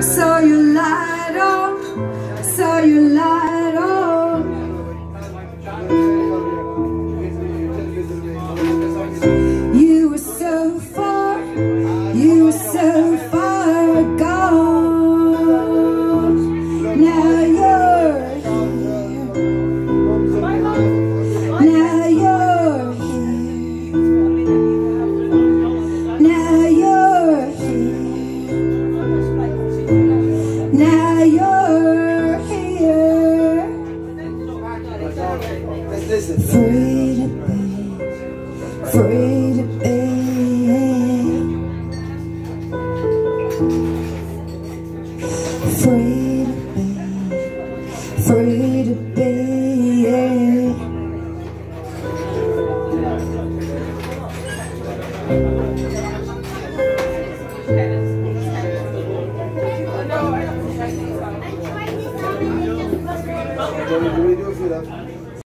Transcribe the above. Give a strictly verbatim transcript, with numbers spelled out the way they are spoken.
saw your light on, saw your light on. You were so far, you were so far gone. Now you're here, now you're here, now you're here. Now you're here, free to be, free to be, free to be, free to be. What do you do for that?